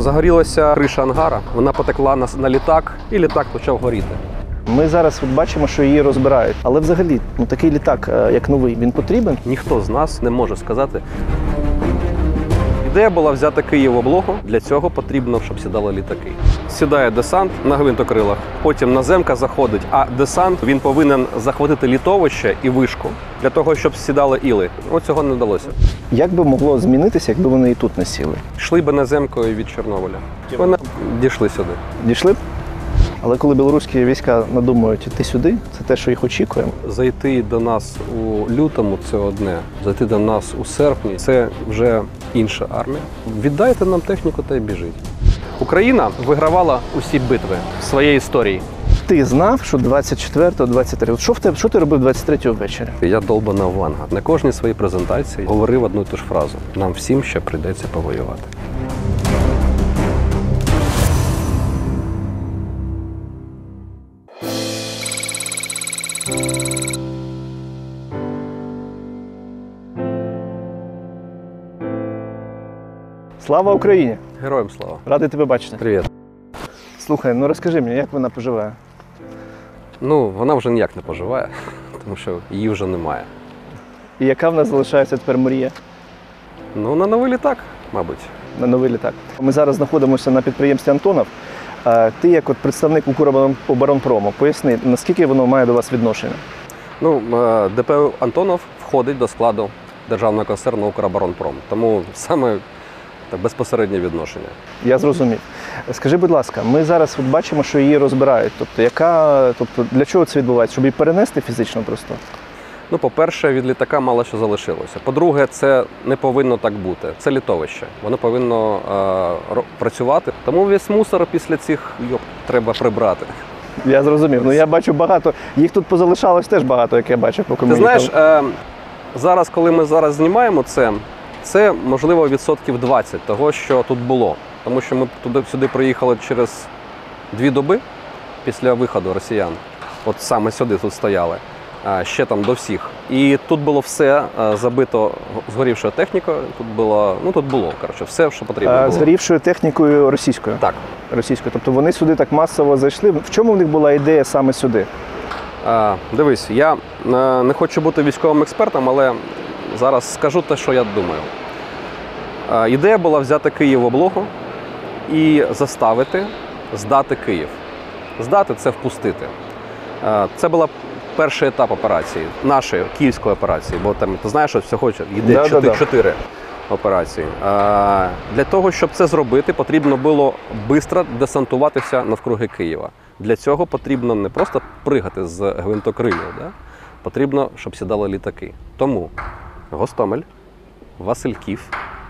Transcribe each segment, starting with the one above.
Загорілася криша ангара, вона потекла на літак, і літак почав горіти. Ми зараз бачимо, що її розбирають. Але взагалі, такий літак, як новий, він потрібен? Ніхто з нас не може сказати. Ідея була взяти Київ в облогу. Для цього потрібно, щоб сідали літаки. Сідає десант на гвинтокрилах, потім наземка заходить, а десант він повинен захватити літовище і вишку для того, щоб сідали іли. Ось цього не вдалося. Як би могло змінитися, якби вони і тут не сіли? Йшли би наземкою від Чорнобиля. Вони дійшли сюди. Дійшли б? Але коли білоруські війська надумають йти сюди, це те, що їх очікує. Зайти до нас у лютому – це одне. Зайти до нас у серпні – це вже інша армія. Віддайте нам техніку та й біжіть. Україна вигравала усі битви в своїй історії. Ти знав, що 24-23, що ти робив 23-го ввечері? Я долбана Ванга. На кожній своїй презентації говорив одну і ту ж фразу. Нам всім ще прийдеться повоювати. Слава Україні! Героям слава! Радий тебе бачити. Привіт! Слухай, розкажи мені, як вона поживає? Вона вже ніяк не поживає, тому що її вже немає. І яка в нас залишається тепер мрія? На новий літак, мабуть. На новий літак. Ми зараз знаходимося на підприємстві «Антонов». Ти як представник «Укроборонпрому», поясни, наскільки воно має до вас відношення? ДП «Антонов» входить до складу державного концерну «Укроборонпром», тому саме безпосереднє відношення. Я зрозумів. Скажи, будь ласка, ми зараз бачимо, що її розбирають. Тобто для чого це відбувається? Щоб її перенести фізично просто? По-перше, від літака мало що залишилося. По-друге, це не повинно так бути. Це літовище. Воно повинно працювати. Тому весь мусор після цих треба прибрати. Я зрозумів. Я бачу багато. Їх тут позалишалось теж багато, як я бачив. Поки ти знаєш, зараз, коли ми зараз знімаємо це можливо відсотків 20 того, що тут було. Тому що ми сюди приїхали через 2 доби після виходу росіян. От саме сюди тут стояли. Ще там до всіх. І тут було все забито згорівшою технікою. Тут було, все, що потрібно було. Згорівшою технікою російською? Так. Російською. Тобто вони сюди так масово зайшли. В чому в них була ідея саме сюди? Дивись, я не хочу бути військовим експертом, але зараз скажу те, що я думаю. Ідея була взяти Київ в облогу і заставити здати Київ. Здати – це впустити. Це була перший етап операції, нашої київської операції, бо там, ти знаєш, що всього йде 4 операції. Для того, щоб це зробити, потрібно було швидко десантуватися навкруги Києва. Для цього потрібно не просто пригати з гвинтокрилів, потрібно, щоб сідали літаки. Тому Гостомель, Васильків,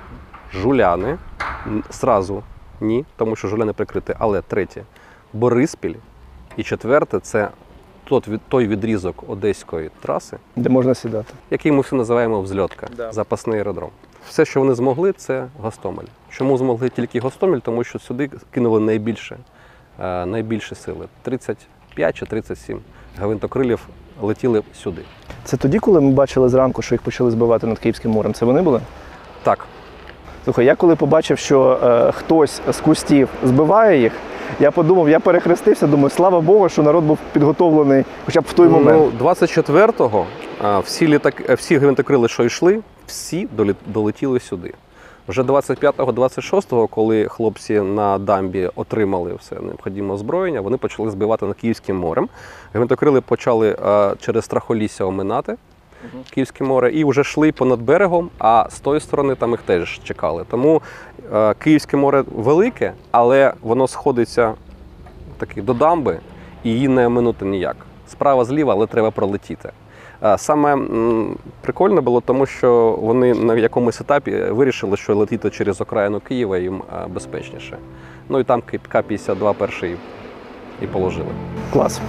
Жуляни, зразу ні, тому що Жуляни прикриті, але третє – Бориспіль і четверте – це той відрізок Одеської траси, де можна сідати, який ми всі називаємо взльотка, запасний аеродром. Все, що вони змогли, це Гостомель. Чому змогли тільки Гостомель? Тому що сюди кинули найбільше сили. 35 чи 37 гвинтокрилів летіли сюди. Це тоді, коли ми бачили зранку, що їх почали збивати над Київським морем, це вони були? Так. Слухай, я коли побачив, що хтось з кустів збиває їх, я подумав, я перехрестився, думаю, слава Богу, що народ був підготовлений хоча б в той момент. 24-го всі гвинтокрили, що йшли, всі долетіли сюди. Вже 25-26-го, коли хлопці на дамбі отримали все необхідне озброєння, вони почали збивати над Київським морем. Гвинтокрили почали через Страхолісся оминати Київське море і вже йшли понад берегом, а з тої сторони там їх теж чекали. Тому Київське море велике, але воно сходиться до дамби і її не оминути ніяк. Справа, зліва, але треба пролетіти. Саме прикольно було, тому що вони на якомусь етапі вирішили, що летіти через окраїну Києва їм безпечніше. І там К-52 перший і положили. Клас.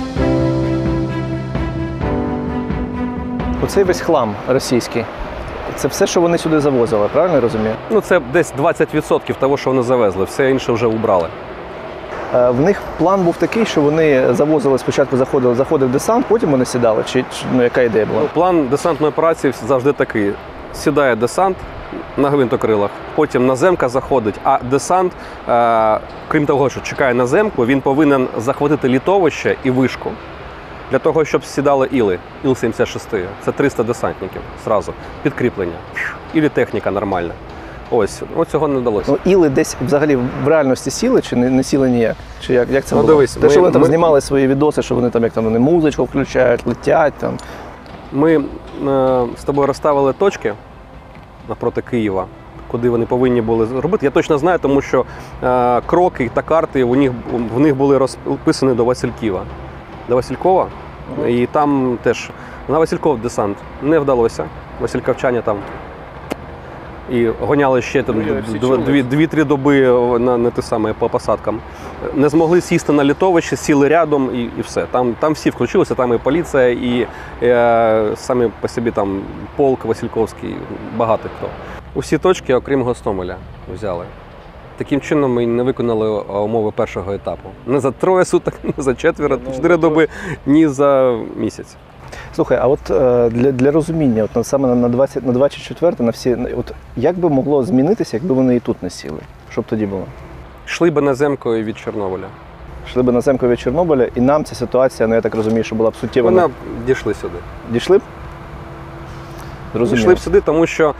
Оцей весь хлам російський, це все, що вони сюди завозили, правильно я розумію? Ну, це десь 20% того, що вони завезли, все інше вже убрали. В них план був такий, що вони завозили, спочатку заходив десант, потім вони сідали, чи ну, яка ідея була? План десантної операції завжди такий. Сідає десант на гвинтокрилах, потім наземка заходить, а десант, крім того, що чекає наземку, він повинен захватити літовище і вишку. Для того, щоб сідали Іли, Іл-76. Це 300 десантників зразу, підкріплення. Ілі техніка нормальна. Ось цього не вдалося. Ну, Іли десь взагалі в реальності сіли чи не сіли ніяк? Чи як це було? Дивись, те, що вони там знімали свої відоси, що вони там як там вони музичку включають, летять там. Ми з тобою розставили точки навпроти Києва, куди вони повинні були зробити. Я точно знаю, тому що кроки та карти в них були розписані до Василькова. До Василькова. І там теж на Васильков десант не вдалося. Васильковчані там і гоняли ще 2-3 доби на те саме по посадкам. Не змогли сісти на літовище, сіли рядом і все. Там всі включилися, там і поліція, і самі по собі там полк Васильковський, багато хто. Усі точки, окрім Гостомеля, взяли. Таким чином ми не виконали умови першого етапу. Не за 3 суток, не за 4 доби, ні за місяць. Слухай, а от для розуміння, от саме на 24, на всі, от як би могло змінитися, якби вони і тут не сіли? Що б тоді було? Йшли би наземкою від Чорнобиля. Йшли б наземкою від Чорнобиля, і нам ця ситуація, ну я так розумію, що була б суттєво. Вона дійшли сюди. Дійшли б? Зрозуміло. Дійшли б сюди, тому що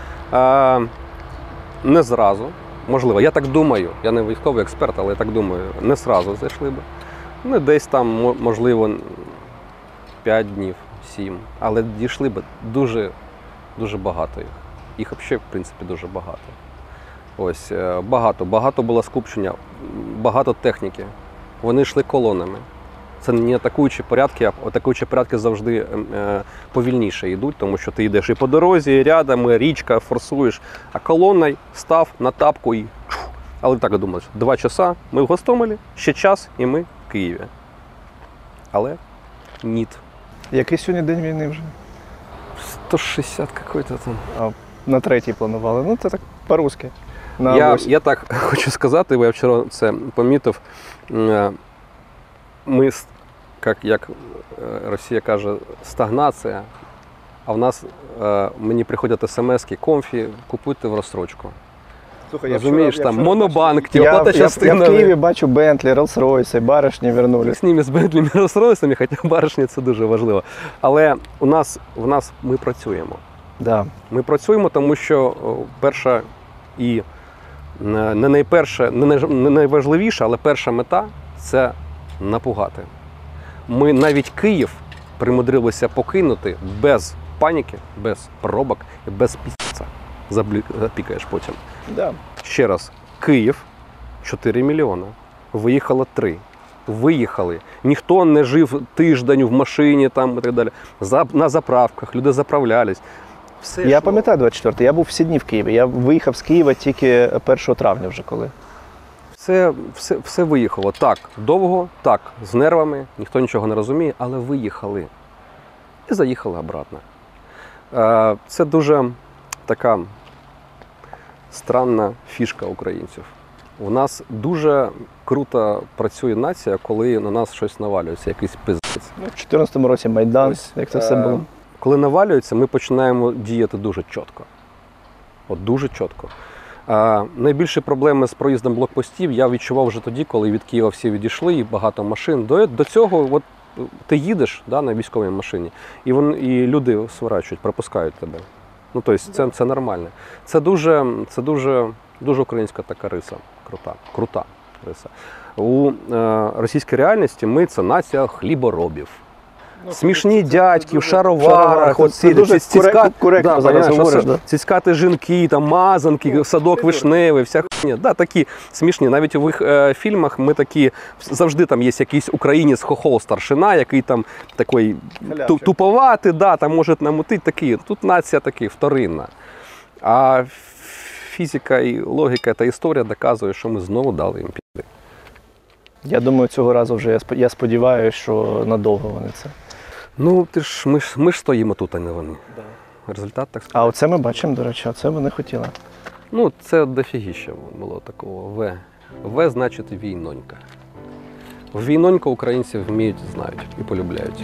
не зразу, можливо, я так думаю, я не військовий експерт, але я так думаю, не зразу зайшли б. Ну, десь там, можливо, 5 днів, 7. Але дійшли б дуже, дуже багато їх. Їх взагалі, в принципі, дуже багато. Ось, багато було скупчення, багато техніки. Вони йшли колонами. Це не атакуючі порядки, а атакуючі порядки завжди повільніше йдуть, тому що ти йдеш і по дорозі, і рядом, і річка, форсуєш. А колоною став на тапку і... Але так думаєш, 2 часа, ми в Гостомелі, ще час і ми в Києві. Але ніт. Який сьогодні день війни вже? 160 какой-то там. А на 3-й планували. Ну, це так по-русски. Я так хочу сказати, бо я вчора це помітив. Ми, як Росія каже, стагнація, а в нас мені приходять смс-ки, комфі, купуйте в розстрочку. Слухай, розумієш, там монобанк, оплата частина. Я в Києві бачу Бентлі, Роллс-Ройси, баришні вернулись. З ними, з Бентлі, Роллс-Ройсами, хоча баришні це дуже важливо. Але в нас ми працюємо. Да. Ми працюємо, тому що перша і не найважливіша, але перша мета – це напугати. Ми навіть Київ примудрилися покинути без паніки, без пробок і без пісця. Запікаєш потім. Да. Ще раз, Київ 4 мільйони, виїхало 3. Виїхали. Ніхто не жив тиждень в машині там, і так далі. На заправках люди заправлялись. Все я пам'ятаю 24-й, я був всі дні в Києві. Я виїхав з Києва тільки 1 травня вже коли. Все виїхало. Так, довго, так, з нервами, ніхто нічого не розуміє, але виїхали. І заїхали обратно. Це дуже така странна фішка українців. У нас дуже круто працює нація, коли на нас щось навалюється, якийсь пиздець. Ну, в 2014 році Майдан, як це все було. Коли навалюється, ми починаємо діяти дуже чітко. От дуже чітко. Найбільші проблеми з проїздом блокпостів я відчував вже тоді, коли від Києва всі відійшли, і багато машин. До цього от, ти їдеш на військовій машині, і люди сворачують, пропускають тебе. Ну, тобто, це нормально. Це дуже українська така риса, крута риса. У російській реальності ми – це нація хліборобів. Смішні дядьки в шароварах, коректно зараз говориш, да? Цицькати жінки, там, мазанки, садок вишневий, вся хуйня. Да, такі смішні. Навіть у їх фільмах ми такі, завжди там є якийсь українець хохол старшина, який там такий туповатий, да, там може намутити такі. Тут нація такі вторинна. А фізика і логіка та історія доказує, що ми знову дали їм пізди. Я думаю, цього разу вже я сподіваюся, що надовго вони це. Ну, ми ж стоїмо тут, а не вони. Да. результат, так А сказати. оце ми бачимо, до речі, оце вони хотіли. Ну, це дофігіще було такого. В значить війнонька. В війнонька українці вміють, знають і полюбляють.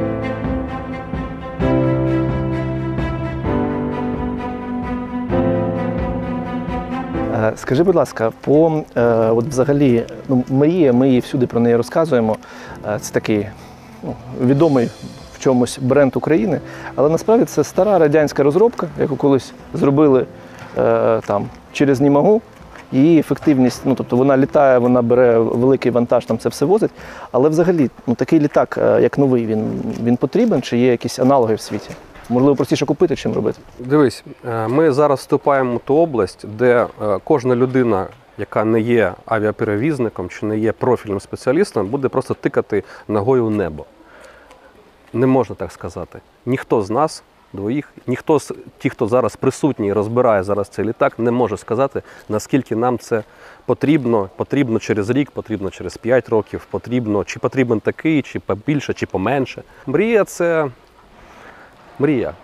Скажи, будь ласка, от взагалі, ну, мрія, ми всюди про неї розказуємо. Це такий відомий в чомусь бренд України, але насправді це стара радянська розробка, яку колись зробили там через Німагу. Її ефективність, ну тобто вона літає, вона бере великий вантаж, там це все возить. Але взагалі, ну такий літак, як новий, він потрібен, чи є якісь аналоги в світі? Можливо, простіше купити, чим робити? Дивись, ми зараз вступаємо в ту область, де кожна людина, яка не є авіаперевізником чи не є профільним спеціалістом, буде просто тикати ногою в небо. Не можна так сказати. Ніхто з нас двоїх, ніхто з тих, хто зараз присутній і розбирає зараз цей літак, не може сказати, наскільки нам це потрібно. Потрібно через рік, потрібно через 5 років, потрібно, чи потрібен такий, чи побільше, чи поменше. Мрія – це мрія.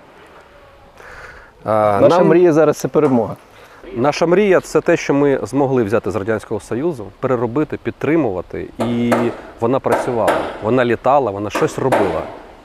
Наша мрія зараз – це перемога. Наша мрія – це те, що ми змогли взяти з Радянського Союзу, переробити, підтримувати, і вона працювала, вона літала, вона щось робила.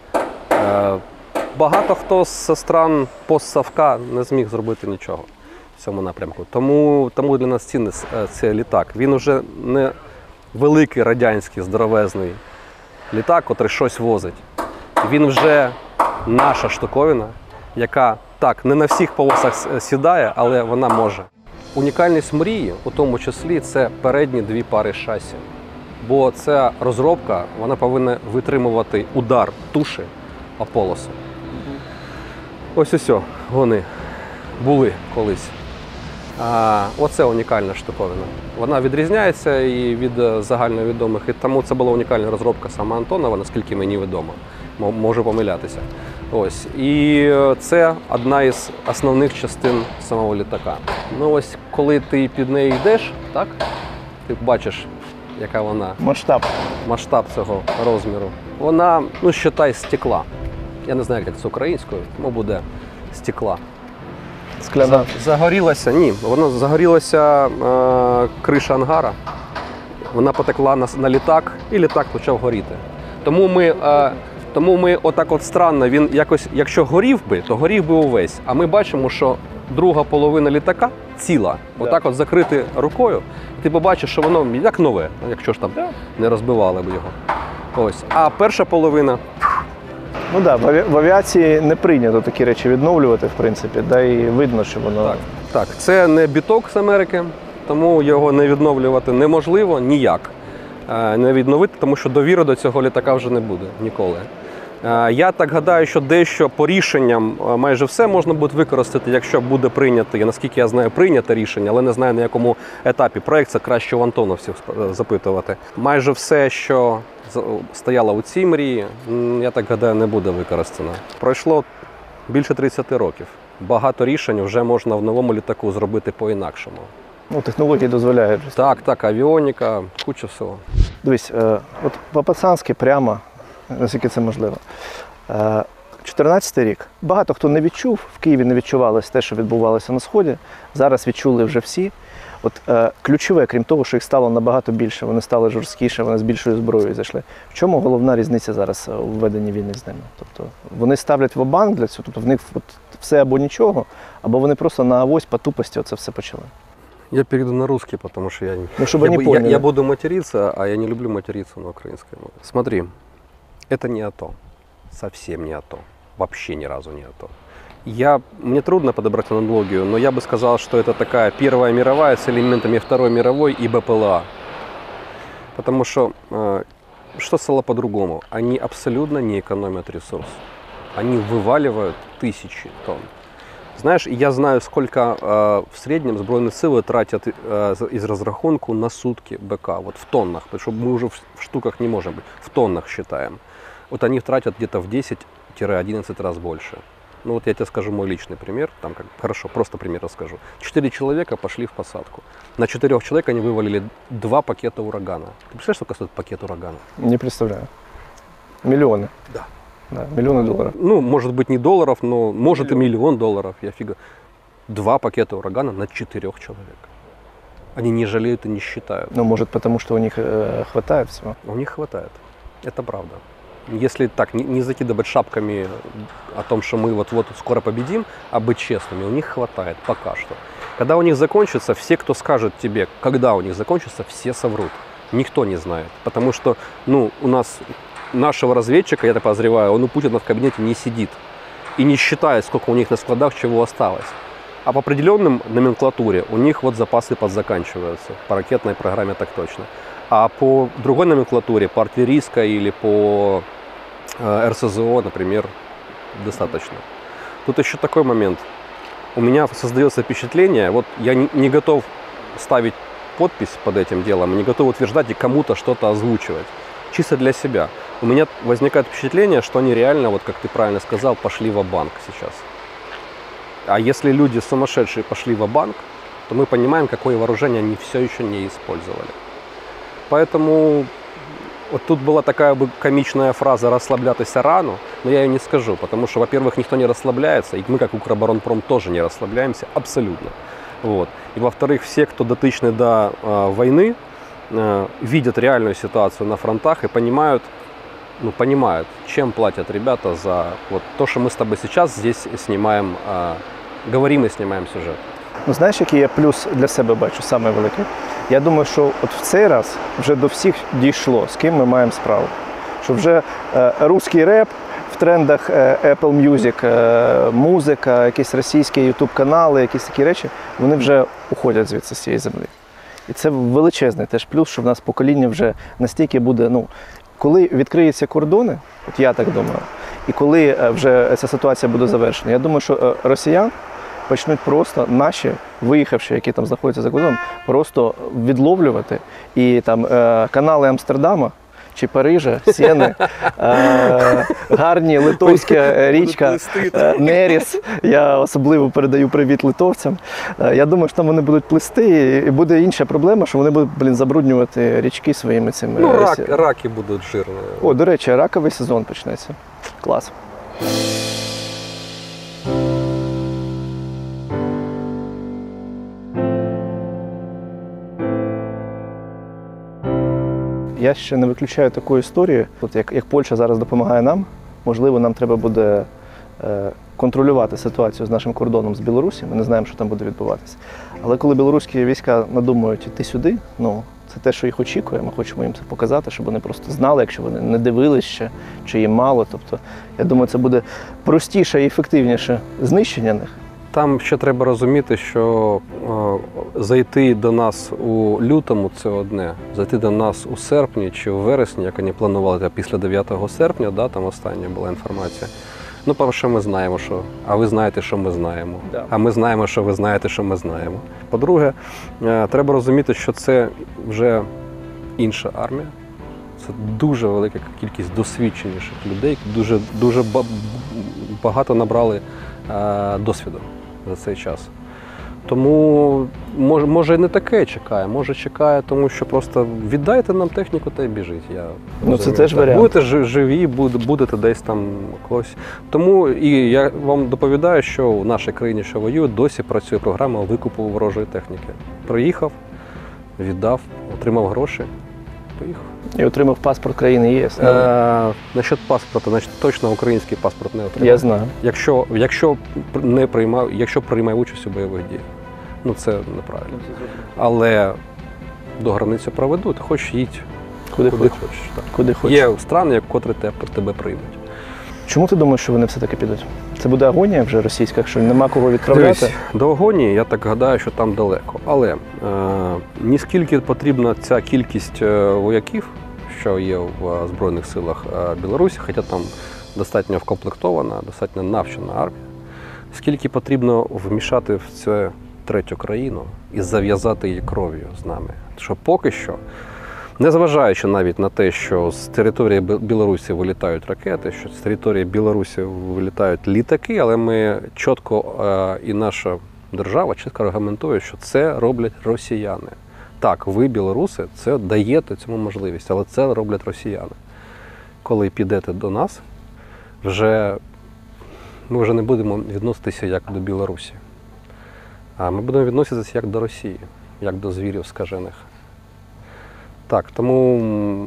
Багато хто з стран постсовка не зміг зробити нічого в цьому напрямку. Тому для нас цінний цей літак. Він вже не великий радянський здоровезний літак, котрий щось возить. Він вже наша штуковина, яка так, не на всіх полосах сідає, але вона може. Унікальність мрії, у тому числі, це передні 2 пари шасі. Бо ця розробка, вона повинна витримувати удар туші о полосу. Ось вони були колись. Оце унікальна штуковина. Вона відрізняється і від загальновідомих, і тому це була унікальна розробка саме Антонова, наскільки мені відомо. Можу помилятися. Ось. І це одна із основних частин самого літака. Ну ось, коли ти під нею йдеш, так, ти бачиш, яка вона. Масштаб цього розміру. Вона, ну, считай, стекла. Я не знаю, як це українською, тому буде стекла. Скляна. Загорілася, ні, воно загорілася криша ангара, вона потекла на літак, і літак почав горіти. Тому ми отак от странно, він якось, якщо горів би, то горів би увесь. А ми бачимо, що друга половина літака ціла, отак от закрити рукою, і ти побачиш, що воно як нове, якщо ж там не розбивали б його. Ось. А перша половина. Ну так, в авіації не прийнято такі речі відновлювати, в принципі, да і видно, що воно. Так, це не біток з Америки, тому його не відновлювати неможливо ніяк. Не відновити, тому що довіри до цього літака вже не буде ніколи. Я так гадаю, що дещо по рішенням майже все можна буде використати, якщо буде прийнято, і наскільки я знаю, прийнято рішення, але не знаю на якому етапі. Проєкт це краще у антоновців запитувати. Майже все, що стояло у цій мрії, я так гадаю, не буде використано. Пройшло більше 30 років. Багато рішень вже можна в новому літаку зробити по-інакшому. Ну, технології дозволяють. Так, авіоніка, куча всього. Дивись, от по-пацанськи прямо, наскільки це можливо. 14-й рік. Багато хто не відчув, в Києві не відчувалося те, що відбувалося на Сході. Зараз відчули вже всі. От ключове, крім того, що їх стало набагато більше, вони стали жорсткіше, вони з більшою зброєю зайшли. В чому головна різниця зараз у веденні війни з ними? Тобто вони ставлять ва-банк для цього, тобто в них от все або нічого, або вони просто на авось по тупості оце все почали. Я перейду на русский, потому что я буду материться, а я не люблю материться на украинской мове. Смотри, это не АТО, совсем не АТО, вообще ни разу не АТО. Мне трудно подобрать аналогию, но я бы сказал, что это такая Первая мировая с элементами Второй мировой и БПЛА. Потому что стало по-другому? Они абсолютно не экономят ресурс. Они вываливают тысячи тонн. Знаешь, я знаю, сколько в среднем Збройні сили тратят из разрахунку на сутки БК, вот в тоннах, потому что мы уже в штуках не можем быть, в тоннах считаем. Вот они тратят где-то в 10-11 раз больше. Ну вот я тебе скажу мой личный пример, хорошо, просто пример расскажу. 4 человека пошли в посадку. На 4 человек они вывалили 2 пакета урагана. Ты представляешь, сколько стоит пакет урагана? Не представляю. Миллионы. Да. Да, миллионы долларов. Ну, может быть, не долларов, но может и миллион долларов. Я фига. 2 пакета урагана на 4 человек. Они не жалеют и не считают. Ну, может, потому что у них хватает всего. У них хватает. Это правда. Если так, не закидывать шапками о том, что мы вот-вот скоро победим, а быть честными, у них хватает пока что. Когда у них закончится, все, кто скажет тебе, когда у них закончится, все соврут. Никто не знает. Потому что, ну, у нас нашего разведчика, я так подозреваю, он у Путина в кабинете не сидит и не считает, сколько у них на складах чего осталось. А по определенным номенклатуре у них вот запасы подзаканчиваются. По ракетной программе так точно. А по другой номенклатуре, по артиллерийской или по РСЗО, например, достаточно. Тут еще такой момент. У меня создается впечатление, вот я не готов ставить подпись под этим делом, не готов утверждать и кому-то что-то озвучивать. Чисто для себя. У меня возникает впечатление, что они реально, вот как ты правильно сказал, пошли ва-банк сейчас. А если люди сумасшедшие пошли ва-банк, то мы понимаем, какое вооружение они все еще не использовали. Поэтому вот тут была такая бы комичная фраза «расслаблятися рано», но я ее не скажу, потому что, во-первых, никто не расслабляется, и мы, как Укроборонпром, тоже не расслабляемся абсолютно. Вот. И, во-вторых, все, кто дотычны до войны, видят реальную ситуацию на фронтах и понимают, чем платят ребята за вот то, что мы с тобой сейчас здесь снимаем, говорим и снимаем сюжет. Ну, знаєш, який я плюс для себе бачу, саме великий? Я думаю, що от в цей раз вже до всіх дійшло, з ким ми маємо справу. Що вже русський реп в трендах Apple Music, музика, якісь російські YouTube-канали, якісь такі речі, вони вже уходять звідси з цієї землі. І це величезний теж плюс, що в нас покоління вже настільки буде, ну, коли відкриються кордони, от я так думаю, і коли вже ця ситуація буде завершена, я думаю, що росіян почнуть просто наші, виїхавши, які там знаходяться за кордоном, просто відловлювати. І там канали Амстердама чи Парижа, Сєни, гарні литовська річка, Неріс. Я особливо передаю привіт литовцям. Я думаю, що там вони будуть плисти, і буде інша проблема, що вони будуть, забруднювати річки своїми цими. Ну, раки будуть жирні. О, до речі, раковий сезон почнеться. Клас. Я ще не виключаю таку історію, от як Польща зараз допомагає нам, можливо, нам треба буде контролювати ситуацію з нашим кордоном з Білорусі, ми не знаємо, що там буде відбуватися. Але коли білоруські війська надумають йти сюди, ну, це те, що їх очікує, ми хочемо їм це показати, щоб вони просто знали, якщо вони не дивились ще, чи їм мало. Тобто, я думаю, це буде простіше і ефективніше знищення них. Там ще треба розуміти, що зайти до нас у лютому – це одне. Зайти до нас у серпні чи у вересні, як вони планували, після 9 серпня, да, там остання була інформація. Ну, по-перше, ми знаємо, що, а ви знаєте, що ми знаємо. Да. А ми знаємо, що ви знаєте, що ми знаємо. По-друге, треба розуміти, що це вже інша армія. Це дуже велика кількість досвідченіших людей, дуже багато набрали досвіду за цей час. Тому, може і не таке чекає, може чекає, тому що просто віддайте нам техніку та й біжить. Ну, це теж варіант. Будете живі, будете десь там когось. Тому і я вам доповідаю, що в нашій країні, що воює, досі працює програма викупу ворожої техніки. Приїхав, віддав, отримав гроші, поїхав. І отримав паспорт країни ЄС. Насчет паспорта, значить, точно український паспорт не отримав. Я знаю. Якщо приймає участь у бойових діях. Ну, це неправильно. Але до границі проведуть, хоч їдь куди хочеш. Так. Куди хочеш. Є страни, котрі тебе приймуть. Чому ти думаєш, що вони все-таки підуть? Це буде агонія вже російська, якщо нема кого відправляти? Дивись, до агонії, я так гадаю, що там далеко. Але ніскільки потрібна ця кількість вояків, що є в Збройних силах Білорусі, хоча там достатньо вкомплектована, достатньо навчена армія, скільки потрібно вмішати в цю третю країну і зав'язати її кров'ю з нами. Що поки що, незважаючи навіть на те, що з території Білорусі вилітають ракети, що з території Білорусі вилітають літаки, але ми чітко, і наша держава чітко аргументує, що це роблять росіяни. Так, ви, білоруси, це даєте цьому можливість, але це роблять росіяни. Коли підете до нас, ми вже не будемо відноситися як до Білорусі, а ми будемо відноситися як до Росії, як до звірів скажених. Так, тому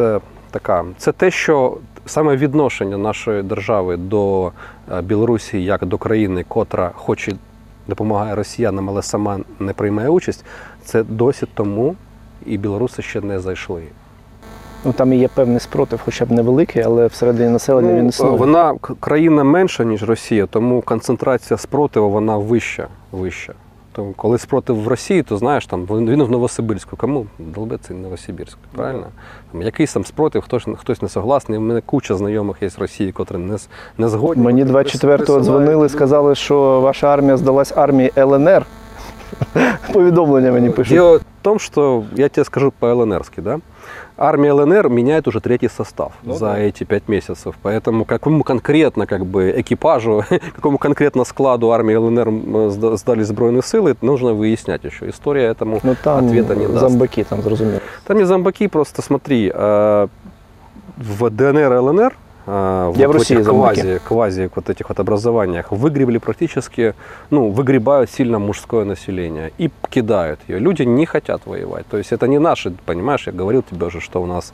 це те, що саме відношення нашої держави до Білорусі як до країни, котра хоч і допомагає росіянам, але сама не приймає участь, це досі тому і білоруси ще не зайшли. Ну, там і є певний спротив, хоча б невеликий, але всередині населення він існує. Вона країна менша, ніж Росія, тому концентрація спротиву вона вища. Тому, коли спротив в Росії, то знаєш, там він в Новосибірську. Кому долбиться Новосибірськ, правильно? Там, якийсь там спротив, хтось не согласний. У мене куча знайомих є з Росії, котрі не згодні. Мені 24-го дзвонили, сказали, що ваша армія здалась армії ЛНР. Повідомлення мені пишуть. Дело в том, что я тебе скажу по-ЛНРски, да? Армия ЛНР меняет уже третий состав за эти 5 месяцев. Поэтому какому конкретно экипажу, какому конкретно складу армии ЛНР сдали Збройные силы, нужно выяснять еще. История этому ответа не даст. Зомбаки там, зрозуміло. Там не зомбаки, просто смотри, в ДНР и ЛНР в этих квази вот этих вот образованиях выгребли практически, выгребают сильно мужское население и кидают ее. Люди не хотят воевать. То есть это не наши, понимаешь, я говорил тебе уже, что у нас,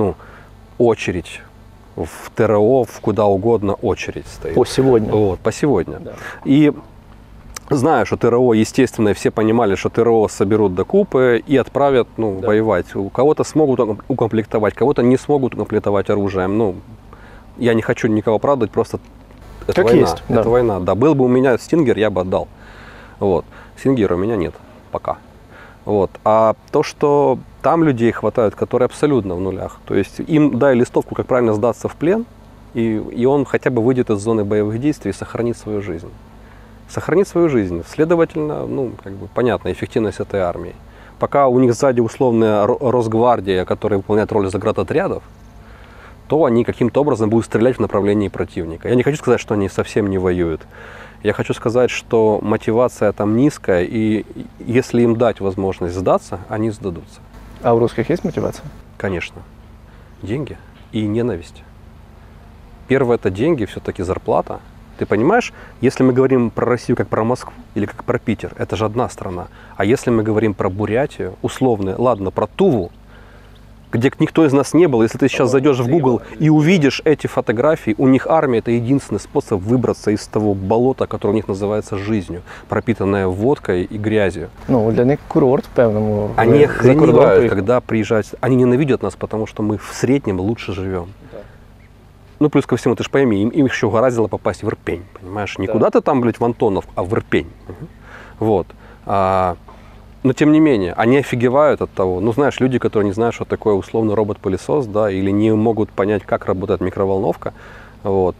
очередь в ТРО, в куда угодно очередь стоит. По сегодня. Вот, по сегодня. Да. И знаю, что ТРО, естественно, все понимали, что ТРО соберут до купы и отправят воевать. У кого-то смогут укомплектовать, кого-то не смогут укомплектовать оружием. Я не хочу никого оправдывать, просто это как война. Есть, да. Это война. Да, был бы у меня Стингер, я бы отдал. Вот. Стингера у меня нет пока. Вот. А то, что там людей хватает, которые абсолютно в нулях. То есть им дай листовку, как правильно сдаться в плен, и он хотя бы выйдет из зоны боевых действий и сохранит свою жизнь. Сохранит свою жизнь. Следовательно, понятно, эффективность этой армии. Пока у них сзади условная Росгвардия, которая выполняет роль заградотрядов, то они каким-то образом будут стрелять в направлении противника. Я не хочу сказать, что они совсем не воюют. Я хочу сказать, что мотивация там низкая, и если им дать возможность сдаться, они сдадутся. А у русских есть мотивация? Конечно. Деньги и ненависть. Первое – это деньги, все-таки зарплата. Ты понимаешь, если мы говорим про Россию как про Москву или как про Питер, это же одна страна. А если мы говорим про Бурятию, условно, ладно, про Туву, где никто из нас не был, если ты сейчас зайдешь в Google и увидишь эти фотографии, у них армия – это единственный способ выбраться из того болота, которое у них называется жизнью, пропитанное водкой и грязью. Для них курорт в певному. Они охреневают, когда приезжают. Они ненавидят нас, потому что мы в среднем лучше живем. Да. Плюс ко всему, ты же пойми, им еще угораздило попасть в Ирпень, понимаешь? Не куда-то там, в Антонов, а в Ирпень. Вот. Но тем не менее, они офигевают от того. Знаешь, люди, которые не знают, что такое условно робот-пылесос, да, или не могут понять, как работает микроволновка. Вот,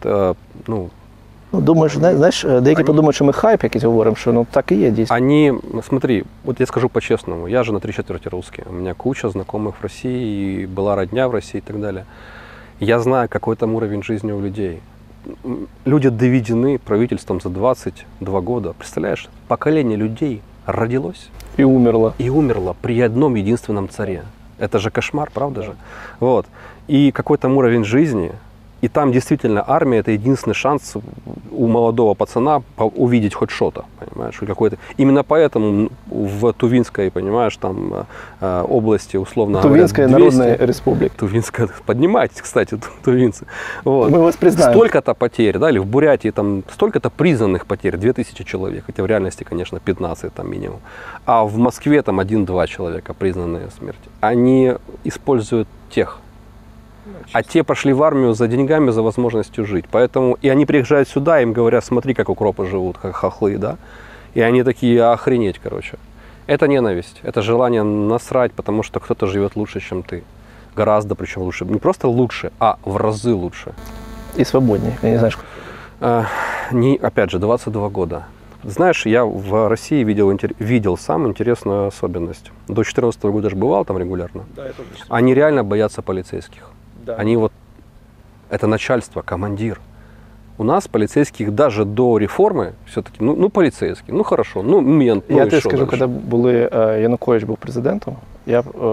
Думаєш, знаєш, деякі подумають, що ми хайп якийсь говоримо, що так і є дійсно. Смотри, вот я скажу по-честному, я же на 3/4 русский. У меня куча знакомых в России, и была родня в России и так далее. Я знаю, какой там уровень жизни у людей. Люди доведены правительством за 22 года. Представляешь, поколение людей родилось и умерло при одном единственном царе. Это же кошмар, правда же? Вот. И какой там уровень жизни. И там действительно армия – это единственный шанс у молодого пацана увидеть хоть что-то, понимаешь, какой-то. Именно поэтому в Тувинской, понимаешь, там области, условно Тувинская говоря, 200, Народная Республика. Тувинская, поднимайтесь, кстати, тувинцы. Вот. Мы вас признаем. Столько-то потерь, да, или в Бурятии там столько-то признанных потерь, 2000 человек, хотя в реальности, конечно, 15 там минимум. А в Москве там 1-2 человека признанные смерти. Они используют тех. А те пошли в армию за деньгами, за возможностью жить. Поэтому и они приезжают сюда, им говорят, смотри, как укропы живут, как хохлы, да. И они такие, охренеть, короче. Это ненависть, это желание насрать, потому что кто-то живет лучше, чем ты. Гораздо причем лучше. Не просто лучше, а в разы лучше. И свободнее, я не знаю, что. Опять же, 22 года. Знаешь, я в России видел сам интересную особенность. До 2014 года же бывал там регулярно. Да, это они реально боятся полицейских. Да. Они это начальство, командир. У нас полицейских даже до реформы все-таки, полицейский, хорошо, мент. Я тебе скажу, коли Янукович був президентом, я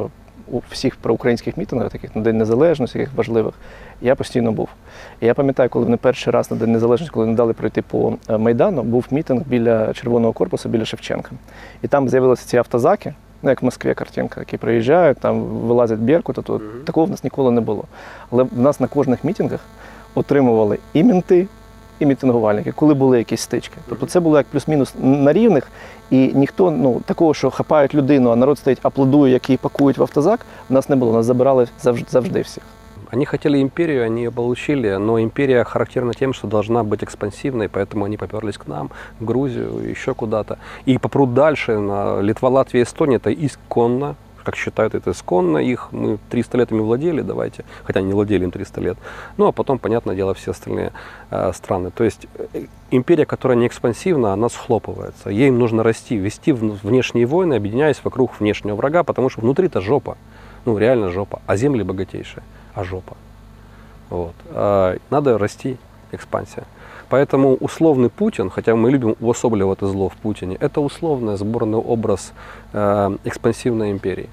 у всіх проукраїнських мітингах, таких на День Незалежності, яких важливих, я постійно був. І я пам'ятаю, коли вони перший раз на День Незалежності, коли не дали пройти по Майдану, був мітинг біля Червоного корпусу, біля Шевченка. І там з'явилися ці автозаки, ну, як в Москві картинка, які приїжджають, там вилазять Беркут, то такого в нас ніколи не було. Але в нас на кожних мітингах отримували і менти, і мітингувальники, коли були якісь стички. Тобто це було як плюс-мінус на рівних, і ніхто, ну, такого, що хапають людину, а народ стоїть, аплодує, як її пакують в автозак, в нас не було, нас забирали завжди всіх. Они хотели империю, они ее получили, но империя характерна тем, что должна быть экспансивной, поэтому они поперлись к нам, в Грузию, еще куда-то. И попрут дальше, на Литва, Латвия, Эстония, это исконно, как считают, это исконно их, мы 300 лет ими владели, давайте, хотя не владели им 300 лет. Ну, а потом, понятное дело, все остальные страны. То есть империя, которая не экспансивна, она схлопывается. Ей нужно расти, вести внешние войны, объединяясь вокруг внешнего врага, потому что внутри-то жопа, ну, реально жопа, а земли богатейшие. А жопа. Вот. Надо расти, экспансия. Поэтому условный Путин, хотя мы любим уособливать зло в Путине, это условный сборный образ экспансивной империи.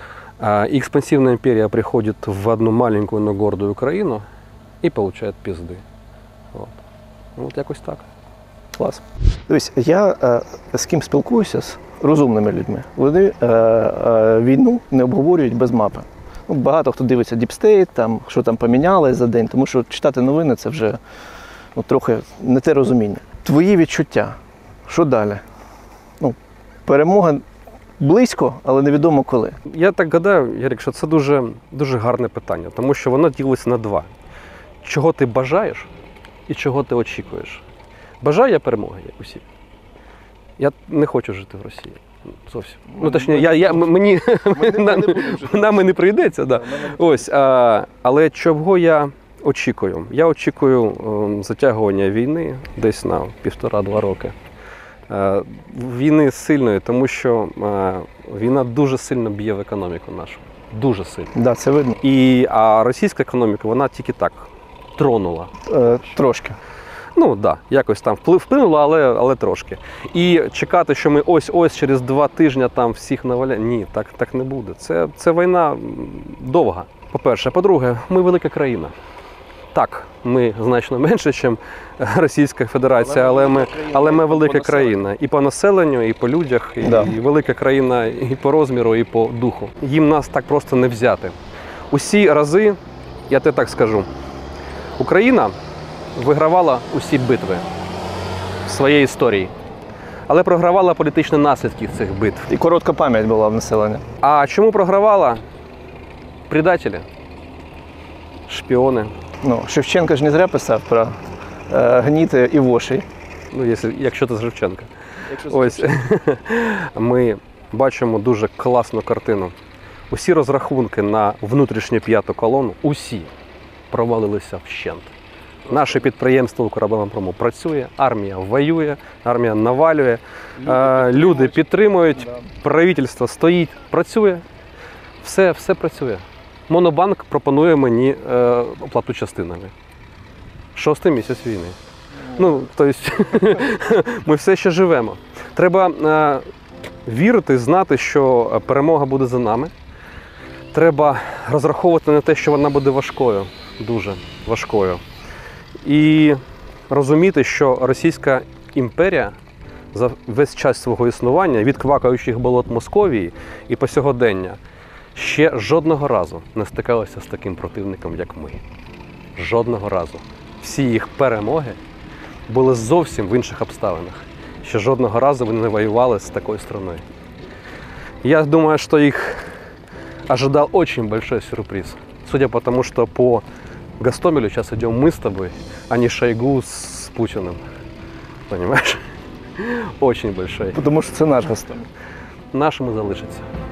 И экспансивная империя приходит в одну маленькую, но гордую Украину и получает пизды. Вот. Вот якось так. Клас. Дивись, я з ким спілкуюся, з розумними людьми, вони війну не обговорюють без мапи. Ну, багато хто дивиться Deep State, там, що там помінялось за день, тому що читати новини – це вже трохи не те розуміння. Твої відчуття, що далі? Ну, перемога близько, але невідомо коли. Я так гадаю, Ярик, що це дуже гарне питання, тому що воно ділиться на два. Чого ти бажаєш і чого ти очікуєш. Бажаю я перемоги, як усі. Я не хочу жити в Росії. Зовсім. Ну, точніше, нам і не прийдеться. Да. Ось, але чого я очікую? Я очікую затягування війни десь на 1,5-2 роки. Війни сильної, тому що війна дуже сильно б'є в економіку нашу. Дуже сильно. Да, це видно. А російська економіка, вона тільки так тронула. Трошки. Ну так, да, якось там вплинуло, але трошки. І чекати, що ми ось через 2 тижні там всіх наваляємо, ні, так не буде. Це війна довга, по-перше. По-друге, ми велика країна. Так, ми значно менше, ніж Російська Федерація, але ми велика країна. І по населенню, і по людях, і велика країна і по розміру, і по духу. Їм нас так просто не взяти. Усі рази, я тебе так скажу, Україна вигравала усі битви в своїй історії, але програвала політичні наслідки цих битв. І коротка пам'ять була в населення. А чому програвала? Предателі, шпіони. Ну, Шевченко ж не зря писав про гніти і вошей. Ну, якщо це з Шевченка. Ось, ми бачимо дуже класну картину. Усі розрахунки на внутрішню 5-ту колону, усі провалилися вщент. Наше підприємство «Укроборонпром» працює, армія воює, армія навалює, люди підтримують, правительство стоїть, працює, все працює. Монобанк пропонує мені оплату частинами. 6-й місяць війни. Ну, тобто, ми все ще живемо. Треба вірити, знати, що перемога буде за нами. Треба розраховувати на те, що вона буде важкою, дуже важкою. І розуміти, що Російська імперія за весь час свого існування, від квакаючих болот Московії і по сьогодення, ще жодного разу не стикалася з таким противником, як ми. Жодного разу. Всі їх перемоги були зовсім в інших обставинах. Ще жодного разу вони не воювали з такою страною. Я думаю, що їх ожидал очень большой сюрприз. Судя по тому, что по Гостомелю сейчас идем мы с тобой, а не Шойгу с Путиным. Понимаешь? Очень большой. Тому що це наш Гостомель. Нашим і залишиться.